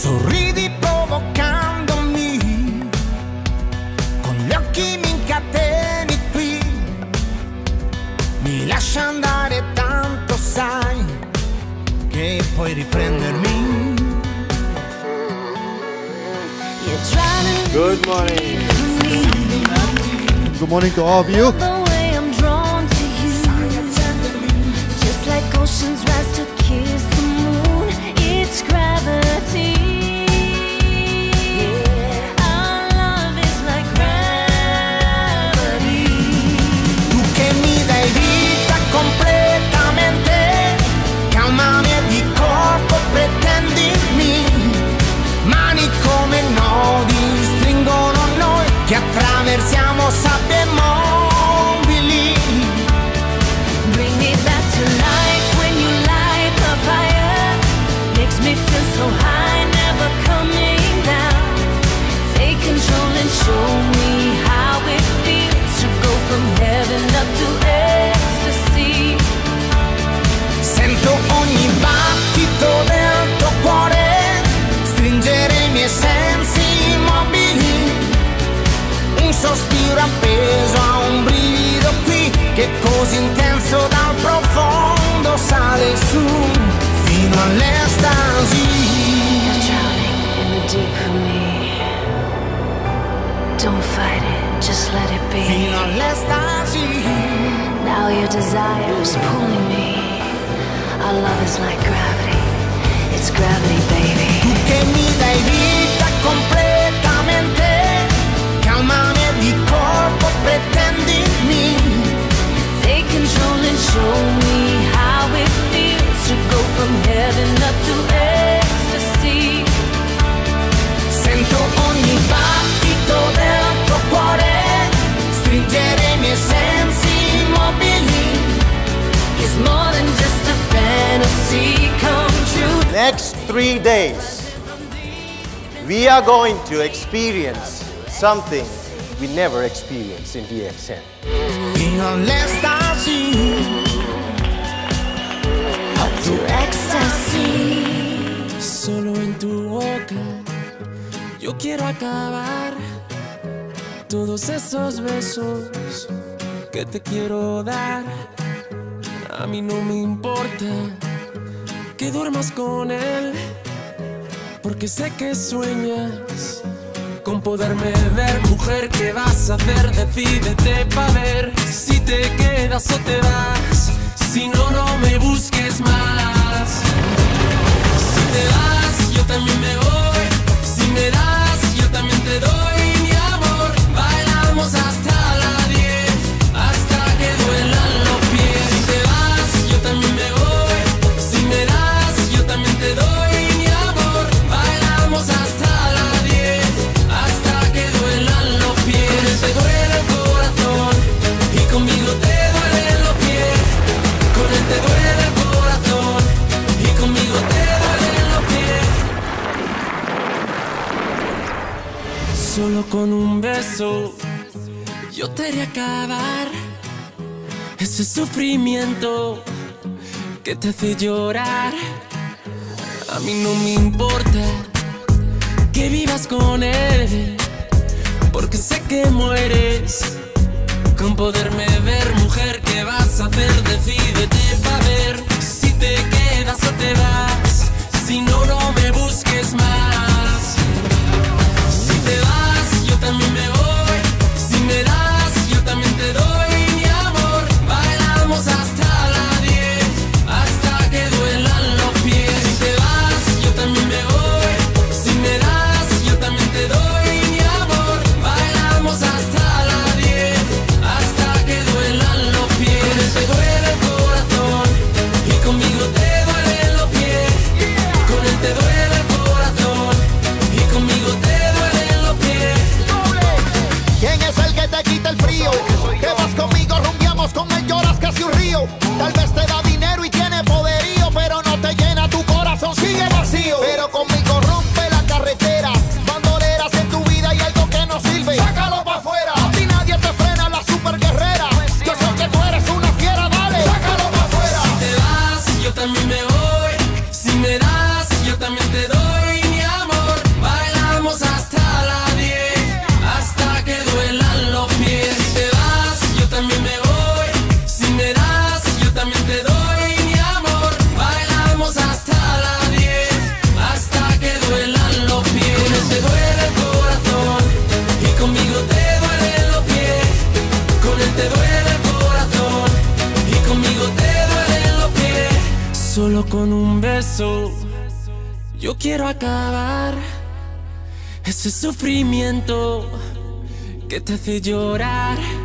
Sorridi provocandomi, con gli occhi mi incateni qui, mi lascia andare tanto, sai, che puoi riprendermi. Good morning. Good morning to all of you. The way I'm drawn to you, just like oceans rise to kiss the moon, it's gravity. Our love is like gravity. Tu che mi dai vita completamente, calmami e di corpo pretendimi, mani come nodi stringono noi che attraversiamo sabbie mobili. Bring me back to life when you light the fire, makes me feel so high, never coming down. Take control and show me how it feels to go from heaven up to ecstasy. Sento ogni battito del tuo cuore stringere i miei sensi immobili, un sospiro appeso a un brivido qui che così intenso dal profondo sale su fino all'estasi. You're drowning in the deep for me. Don't fight it, just let it be. Fino all'estasi. Now your desire is pulling me. Our love is like gravity. It's gravity, baby. Tu che mi dai vita completamente, calmami e di corpo pretendimi, Take control and show me how it feels to go from heaven up to ecstasy. sento ogni battito del tuo cuore stringere i miei sensi immobili. It's more than just a fantasy come true. Next 3 days, we are going to experience something we never experienced in DXN. Fino all'estasi. Up to ecstasy. Solo en tu boca yo quiero acabar todos esos besos que te quiero dar. A mí no me importa que duermas con él, porque sé que sueñas con poderme ver. Mujer, ¿qué vas a hacer? Decídete pa' ver si te quedas o te vas. Si no, no me busques más. Si te vas, yo también me voy. Si me das, yo también te doy mi amor. Bailamos hasta las 10, hasta que duelan los pies. Si te vas, yo también me voy. Si me das, yo también te doy mi amor. Bailamos hasta las 10, hasta que duelan los pies. Te duele el corazón y conmigo te duelen los pies. Con él te duele el corazón y conmigo te duelen los pies. Solo con un beso yo te haré acabar ese sufrimiento que te hace llorar. A mí no me importa que vivas con él, porque sé que mueres con poderme ver. Mujer, ¿qué vas a hacer? Decídete pa' ver si te quedas o te vas. Si no, no me busques más. Si te vas, yo también me voy. Si me das, yo también te doy mi amor. Bailamos hasta las 10, hasta que duelan los pies. Si te vas, yo también me voy. Si me das, yo también te doy mi amor. Bailamos hasta las 10, hasta que duelan los pies. Te duele el corazón y conmigo te duelen los pies. Con él te duele el corazón y conmigo te duelen los pies. ¿Quién es el que te quita el frío? Que vas conmigo, rumbiamos, con él lloras casi un río. Tal vez te da dinero y tiene poderío, pero no te llena, tu corazón sigue vacío. Pero conmigo rompe la carretera, bandoleras en tu vida y algo que no sirve. Sácalo pa' afuera, a ti nadie te frena, la super guerrera. Yo sé que tú eres una fiera, dale, sácalo pa' afuera. Si te vas, yo también me voy. Si me das, yo también te doy mi amor. Yo quiero acabar ese sufrimiento que te hace llorar.